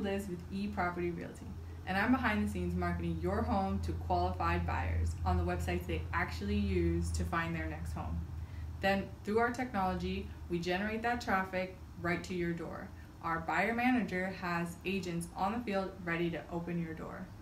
Liz with Property Realty, and I'm behind the scenes marketing your home to qualified buyers on the websites they actually use to find their next home. Then, through our technology, we generate that traffic right to your door. Our buyer manager has agents on the field ready to open your door.